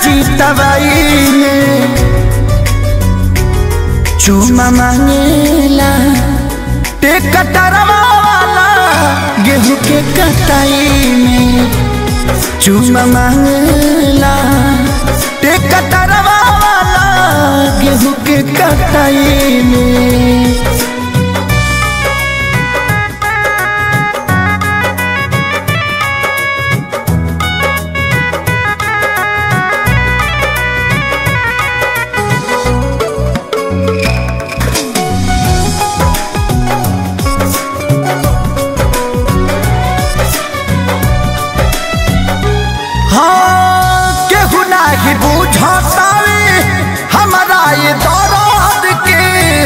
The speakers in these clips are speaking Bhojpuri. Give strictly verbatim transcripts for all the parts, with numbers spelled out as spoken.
चितवाई में चूमा मांगेला टेकटरवा वाला गेहूं के कटाई में चूमा मांगेला टेकटरवा वाला गेहूं के कटाई में। हमारा ये दौरान के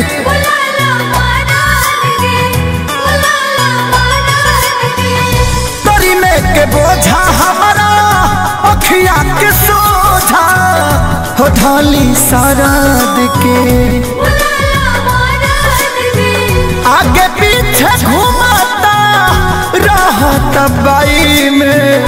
तरी में के बोझा हमारा अखिया के सोझा हो ढाली सरद के आगे पीछे घुमाता रहता बाई में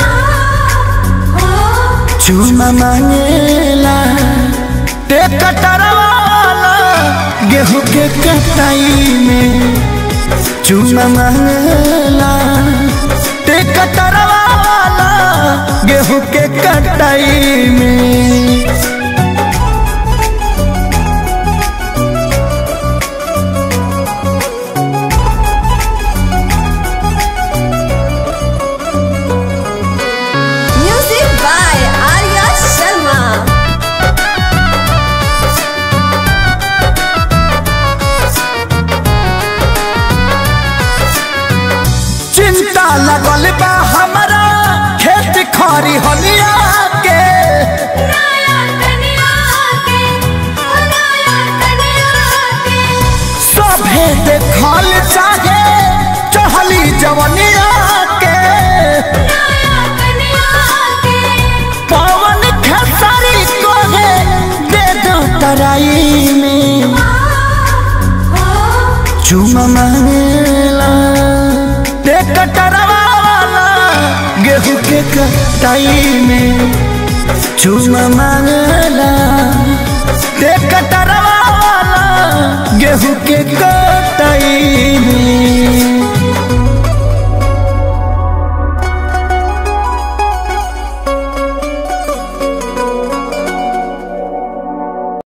चूमा मांगेला टेकटरवा वाला गेहूं के कटाई में चूमा मांगेला टेकटरवा वाला गेहूं के कटाई में। चिंता लगल बा हमारा खेत खारी हलिया के सभे देखल चाहे चहली जवनिया के पवन खेसारी को दे दो तराई में चूमा मांगेला टेकटरवा वाला गेहूं के कटाई में चूमा मांगेला टेकटरवा वाला गेहूं के कटाई में।